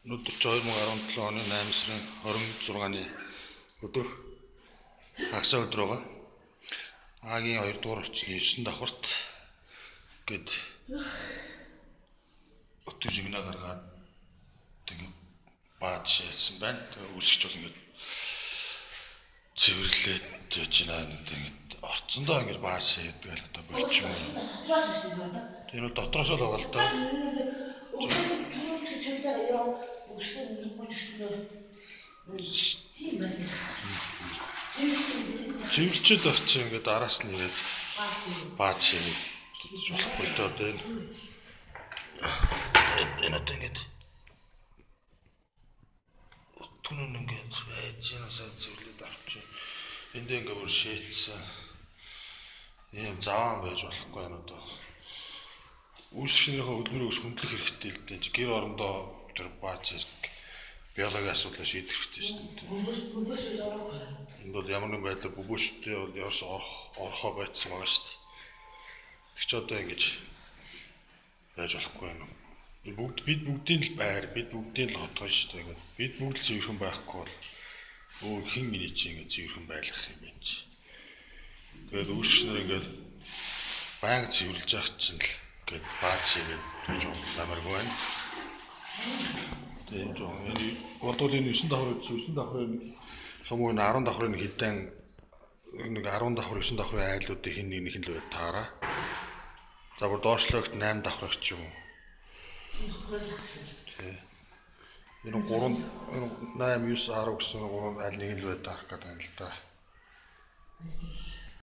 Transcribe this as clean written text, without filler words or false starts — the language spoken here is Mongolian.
Өнөөдөр 2017 оны 8 сарын 26-ны өдөр хагас өдөр байгаа. Агийн 2 дугаар орчны 9 давхарт гээд өтөр жигнэ гаргаад тэгээд баад шээсэн байна. Тэгээд үүсгэж бол ингээд цэвэрлээд яж байна тэгээд орцондоо ингээд баад шээдэг л одоо болчих юм. Тэр нь дотроос л байгаа л да. Цэвэрлжэл очиж ингээд араас нь ирээд баад шээгээд болохгүй л одоо энэ тэгээд түнэн ингээд байж яасаа цэвэрлээд авчих. Энд ингээд бүр шээцсэн. Ийм заваан байж болохгүй энэ одоо. Үүсгэнийхээ хөдөлмөрийг хүндлэх хэрэгтэй л дээ. Гэр орондоо тэр бааз биологийн асуудлаа шийдэх хэрэгтэй шүү дээ. Энд бол ямар нэгэн байдлаар бүбөөштэй бол ерөөс орхоо байцсан байгаа шүү дээ. Тэг чи одоо ингэж байж болохгүй юм. Бид бүгдийн л байр, бид бүгдийн л хотгоо шүү дээ. Бид бүгд л цэвэрхэн байхгүй бол хин миний чи ингэ цэвэрхэн байлгах юм байна чи. Тэгээд үүсгэнээр ингээд байнга цэвэрлж явах чинь л гээд бааз шигээд намарг байна. Тэгээд энэ бодвол энэ 9 давхрын хамгийн 10 давхрын хэдэн нэг 10 давхар 9 давхрын айлуудыг хин нэг нь л бай таараа. За бүр доошлогт 8 давхрагч ч юм уу. Энэ 3 8 9 10 гэсэн 3 аль нэг нь л бай таарах гэдэг юм л да.